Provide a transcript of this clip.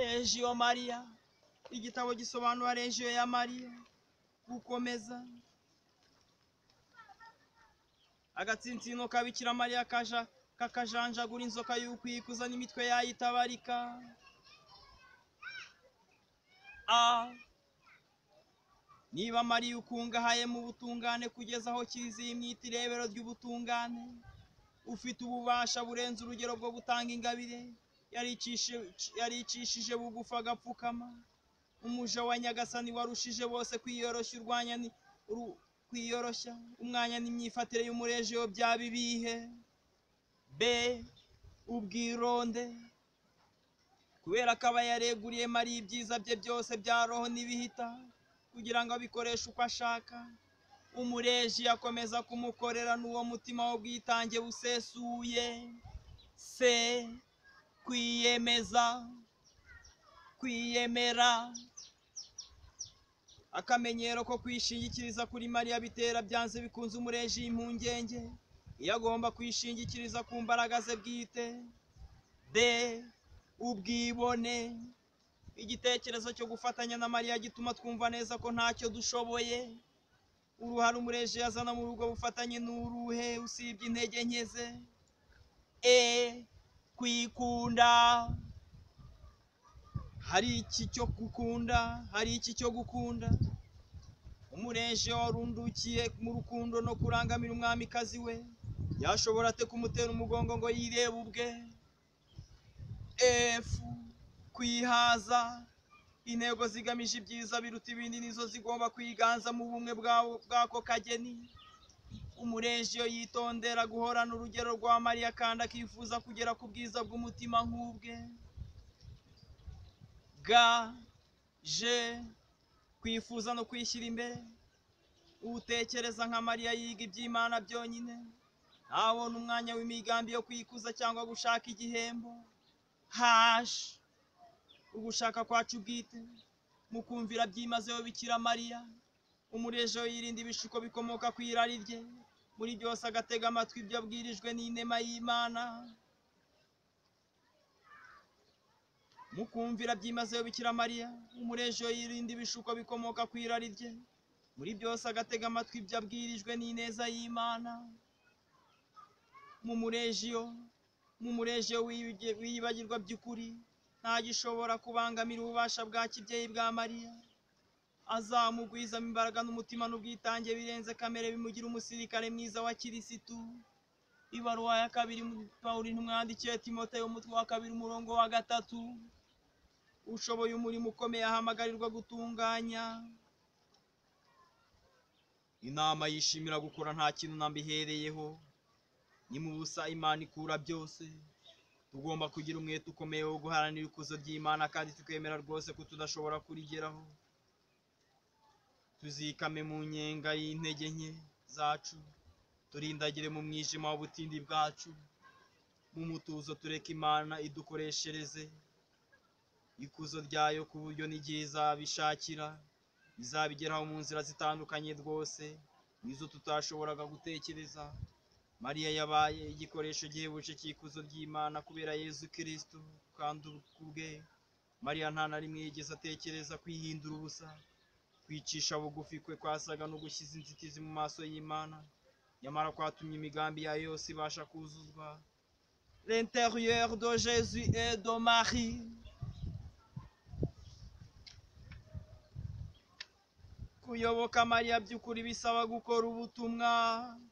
Regio Maria, igitabo gisobanura Regio ya Maria. Gukomeza agatsintsino ka Bikira Mariya kakajanjagura inzoka y'ukwikuza n'imitwe yayitabarika. Niba Mariya ukungahaye mu butungane kugeza aho Kiliziya imwita irebero ry'ubutungane, ufite ububasha burenze urugero bwo gutanga ingabire, yaricishije bugufi agapfukama. Umuja wa Nyagasani warushije bose kwiyoroshya, umwanya n'imyifatire y'umuregio byaba ibihe? B. Ubwironde. Kubera ko aba yareguriye Mariya ibyiza bye byose bya roho n'ibihita kugira ngo abikoreshe uko ashaka, umureji akomeza kumukorera n'uwo mutima w'ubwitange busesuye. C. Kwiyemera. Akamenyero ko kwishingikiriza kuri Mariya bitera byanze bikunze umureji impungenge iyo agomba kwishingikiriza ku mbaraga ze bwite. D. Ubwibone. Igitekerezo cyo gufatanya na Mariya gituma twumva neza ko ntacyo dushoboye. Uruhare umureji yazana muri ubwo bufatanye ni uruhe usibye intege nke ze? E. Kwikunda. Hari iki cyo gukunda? Umureji warundukiye mu rukundo no kurangamira umwamikazi we yashobora ate kumutera umugongo ngo yirebe ubwe? F. Kwihaza. Intego zigamije ibyiza biruta ibindi nizo zigomba kwiganza mu bumwe bw'ako kageni. Umureji yitondera guhorana urugero rwa Mariya kandi akifuza kugera ku bwiza bw'umutima nk'ubwe. G. Kwifuza no kwishyira imbere. Utekereza nka Mariya yiga iby'Imana byonyine, ntabona umwanya w'imigambi yo kwikuza cyangwa gushaka igihembo. H. Ugushaka kwacu bwite. Mu kumvira byimazeyo Bikira Mariya, umureji yirinda ibishuko bikomoka ku irari rye, muri byose agatega amatwi ibyo abwirijwe n'inema y'Imana. Mu kumvira byimazeyo Bikira Mariya, umureji yirinda ibishuko bikomoka ku irari rye, muri byose agatega amatwi ibyo abwirijwe n'ineza y'Imana. Mu mureji wiyibagirwa by'ukuri, ntagishobora kubangamira ububasha bwa kibyeyi bwa Mariya. Azamugwizamo imbaraga n'umutima n'ubwitange birenze kamere bimugira umusirikare mwiza wa Kirisitu. Ibaruwa ya kabiri Pawulo intumwandikiye Timoteyo umutwe wa 2 umurongo wa 3. Ushoboye umurimo ukomeye ahamagarirwa gutunganya. Inama yishimira gukora nta kintu nambihereyeho, ni mu busa Imana ikura byose. Tugomba kugira umwete ukomeye wo guharanira ikuzo ry'Imana kandi tukemera rwose ko tudashobora kurigeraho. Tuzikame mu nyenga y'intege nke zacu, turindagire mu mwijima w'ubutindi bwacu. Mu mutuzo tureka Imana idukoreshereze ikuzo ryayo ku buryo n'igihe izabishakira izabigeraho mu nzira zitandukanye rwose nizo tutashoboraga gutekereza. Mariya yabaye igikoresho gihebuje cy'ikuzo ry'Imana kubera Yezu Kristo, kandi kubwe Mariya nta na rimwe yigeze atekereza kwihindura ubusa. Kwicisha bugufi kwe kwasaga no gushyize inzitizi mu maso y'Imana, nyamara kwatumye imigambi yayo yose ibasha kuzuzwa. L'intérieur de Jésus et de Marie. Kuyoboka Mariya by'ukuri bisaba gukora ubutumwa.